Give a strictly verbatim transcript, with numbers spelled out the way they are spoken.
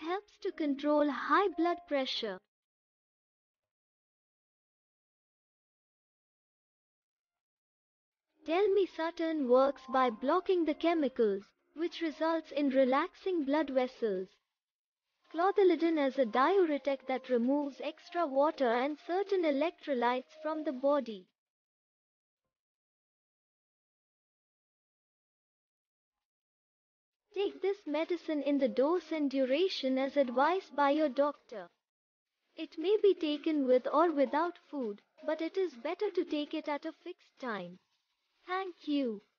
helps to control high blood pressure. Telmisartan works by blocking the chemicals, which results in relaxing blood vessels. Chlorthalidone is a diuretic that removes extra water and certain electrolytes from the body. Take this medicine in the dose and duration as advised by your doctor. It may be taken with or without food, but it is better to take it at a fixed time. Thank you.